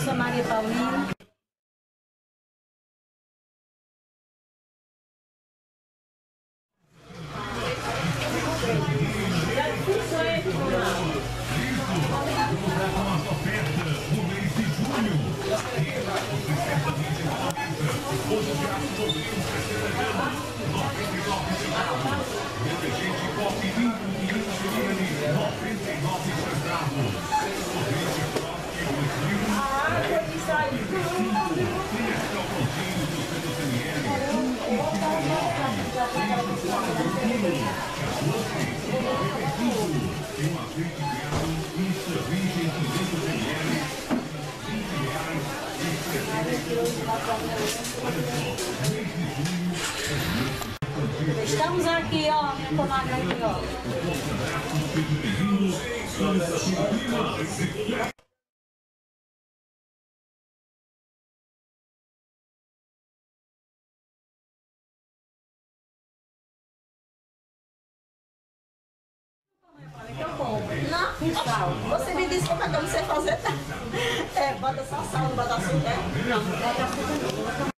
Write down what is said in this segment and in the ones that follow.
sou Maria Paulina. Estamos aqui, ó, minha comadre aqui, ó. Não, sal. Você me disse como é que eu não sei fazer. É, bota só sal, não bota açúcar. Não, bota açúcar.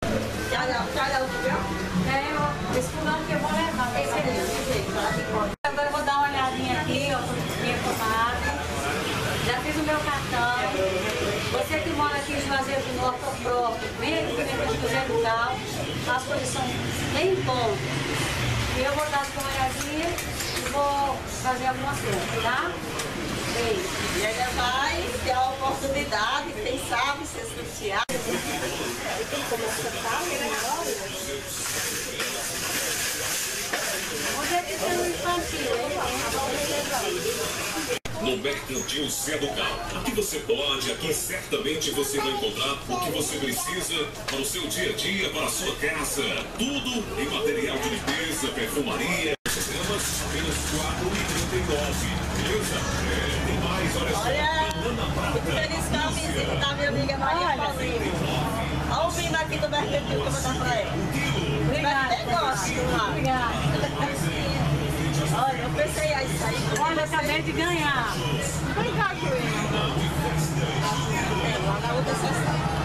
Esse fulano que eu vou levar. Esse aqui. Agora eu vou dar uma olhadinha aqui, ó, minha comadre. Já fiz o meu cartão. Você que mora aqui em Juazeiro do Norte ou próprio, vem aqui no José do Cal. As coisas são bem boas. E eu vou dar uma olhadinha e vou fazer algumas coisas, tá? E ainda vai ter a oportunidade, quem sabe, se sortear. Onde é que tem o infantil, hein? No Mercantil Zé do Cal. Aqui você pode, aqui certamente você vai encontrar o que você precisa para o seu dia a dia, para a sua casa. Tudo em material de limpeza, perfumaria. Sistemas apenas R$4,39. Beleza? Tem mais, olha só. Muito feliz com a visita da minha amiga Maria Paulina. Olha o vinho aqui do Mercantil que eu vou dar para ela. Obrigada. Mas gosto lá. Obrigada. Olha, eu pensei aí sair. Olha, eu acabei de ganhar. Obrigada, lá na outra sessão.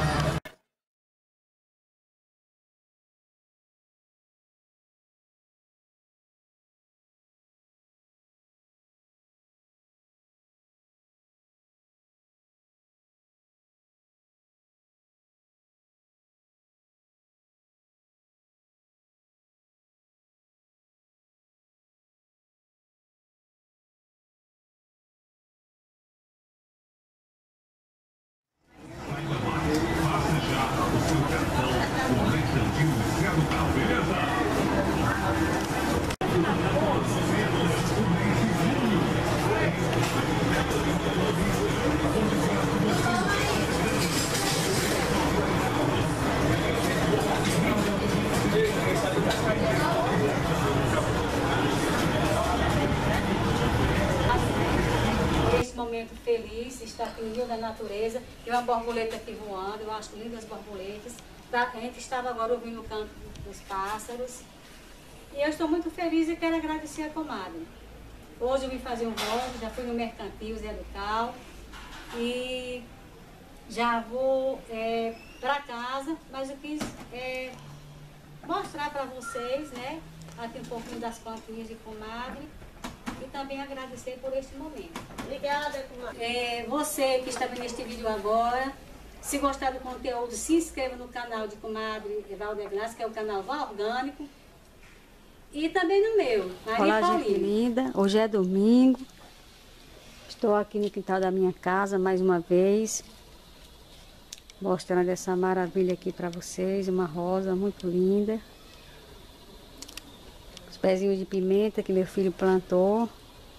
Momento feliz, estar aqui no meio da natureza, tem uma borboleta aqui voando, eu acho lindas as borboletas. A gente estava agora ouvindo o canto dos pássaros. E eu estou muito feliz e quero agradecer a comadre. Hoje eu vim fazer um vlog, já fui no Mercantil Zé do Cal e já vou para casa, mas eu quis mostrar para vocês, né, aqui um pouquinho das plantinhas de comadre. E também agradecer por este momento. Obrigada, comadre. Você que está vendo este vídeo agora, se gostar do conteúdo, se inscreva no canal de comadre Valdeglass, que é o canal Vá Orgânico. E também no meu, Maria Olá, Paulina. gente linda. Hoje é domingo. Estou aqui no quintal da minha casa mais uma vez. Mostrando essa maravilha aqui para vocês. Uma rosa muito linda. Pezinhos de pimenta que meu filho plantou.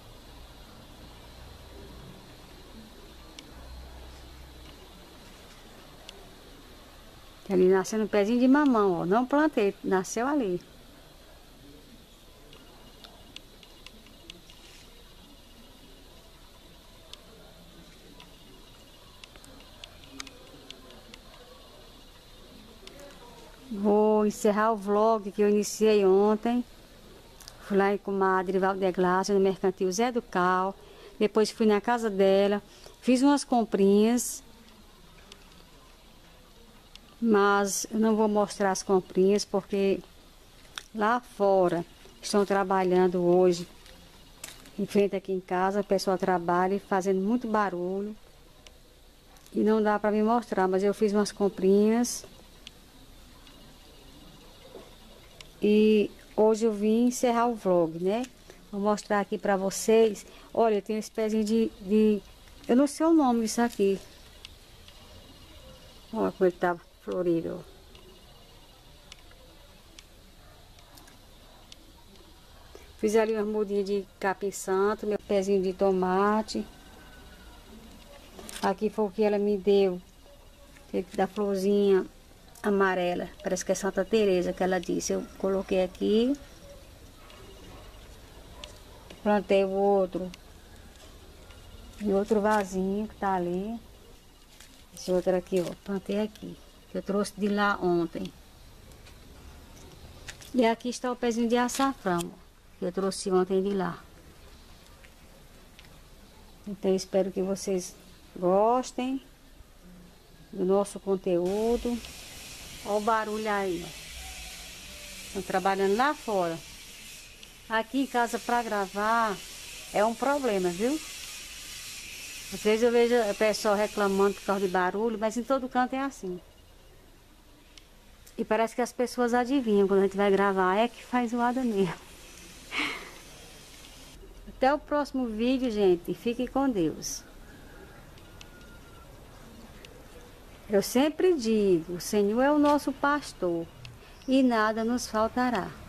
Ali nascendo um pezinho de mamão, ó. Não plantei, nasceu ali. Vou encerrar o vlog que eu iniciei ontem. Fui lá em comadre Valdeglass, no Mercantil Zé do Cal. Depois fui na casa dela, fiz umas comprinhas. Mas eu não vou mostrar as comprinhas porque lá fora estão trabalhando hoje. Em frente aqui em casa, o pessoal trabalha fazendo muito barulho. E não dá para me mostrar, mas eu fiz umas comprinhas. E hoje eu vim encerrar o vlog, né? Vou mostrar aqui para vocês. Olha, eu tenho esse pezinho de... Eu não sei o nome disso aqui. Olha como ele tá florido. Fiz ali umas mudinhas de capim santo, meu pezinho de tomate. Aqui foi o que ela me deu, da florzinha amarela. Parece que é Santa Teresa que ela disse. Eu coloquei aqui. Plantei o outro. E outro vasinho que tá ali. Esse outro aqui, ó. Plantei aqui. Que eu trouxe de lá ontem. E aqui está o pezinho de açafrão, ó, que eu trouxe ontem de lá. Então eu espero que vocês gostem do nosso conteúdo. Olha o barulho aí. Estão trabalhando lá fora. Aqui em casa para gravar é um problema, viu? Às vezes eu vejo o pessoal reclamando por causa de barulho, mas em todo canto é assim. E parece que as pessoas adivinham quando a gente vai gravar. É que faz zoada mesmo. Até o próximo vídeo, gente. Fiquem com Deus. Eu sempre digo, o Senhor é o nosso pastor e nada nos faltará.